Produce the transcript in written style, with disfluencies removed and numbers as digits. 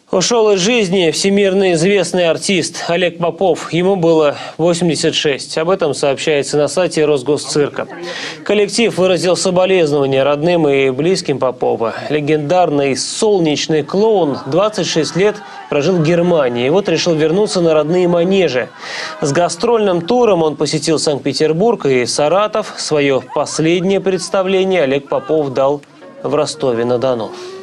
Ушел из жизни всемирно известный артист Олег Попов. Ему было 86. Об этом сообщается на сайте Росгосцирка. Коллектив выразил соболезнования родным и близким Попова. Легендарный солнечный клоун 26 лет прожил в Германии. И вот решил вернуться на родные манежи. С гастрольным туром он посетил Санкт-Петербург и Саратов. Свое последнее представление Олег Попов дал в Ростове-на-Дону.